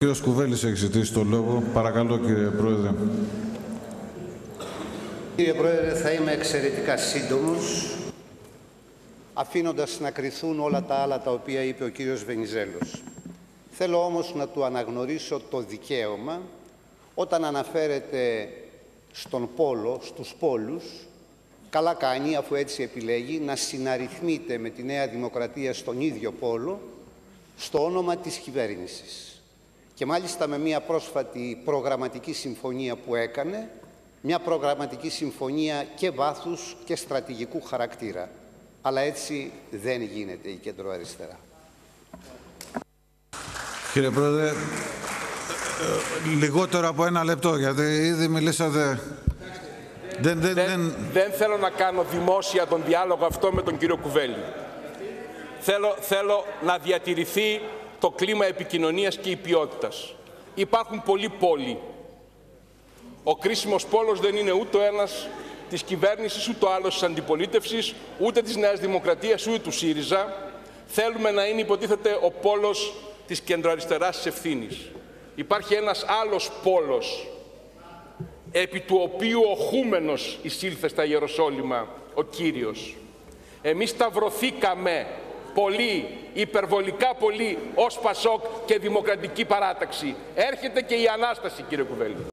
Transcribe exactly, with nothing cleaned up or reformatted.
Κύριος Κουβέλης έχει ζητήσει το λόγο. Παρακαλώ, κύριε Πρόεδρε. Κύριε Πρόεδρε, θα είμαι εξαιρετικά σύντομος, αφήνοντας να κριθούν όλα τα άλλα τα οποία είπε ο κύριος Βενιζέλος. Θέλω όμως να του αναγνωρίσω το δικαίωμα, όταν αναφέρεται στον πόλο, στους πόλους, καλά κάνει, αφού έτσι επιλέγει, να συναριθμείται με τη Νέα Δημοκρατία στον ίδιο πόλο, στο όνομα της κυβέρνησης. Και μάλιστα με μια πρόσφατη προγραμματική συμφωνία που έκανε, μια προγραμματική συμφωνία και βάθους και στρατηγικού χαρακτήρα. Αλλά έτσι δεν γίνεται η κεντροαριστερά. Κύριε Πρόεδρε, λιγότερο από ένα λεπτό, γιατί ήδη μιλήσατε. Δεν, δεν, δεν, δεν... δεν θέλω να κάνω δημόσια τον διάλογο αυτό με τον κύριο Κουβέλη. Θέλω, θέλω να διατηρηθεί το κλίμα επικοινωνίας και η ποιότητας. Υπάρχουν πολλοί πόλοι. Ο κρίσιμος πόλος δεν είναι ούτε ο ένας της κυβέρνησης, ούτε ο άλλος της αντιπολίτευσης, ούτε της Νέας Δημοκρατίας, ούτε του ΣΥΡΙΖΑ. Θέλουμε να είναι, υποτίθεται, ο πόλος της κεντροαριστεράς της ευθύνης. Υπάρχει ένας άλλος πόλος, επί του οποίου ο χούμενος εισήλθε στα Ιεροσόλυμα, ο Κύριος. Εμείς σταυρωθήκαμε πολύ, υπερβολικά πολύ, ως Πασόκ και Δημοκρατική Παράταξη. Έρχεται και η Ανάσταση, κύριε Κουβέλη.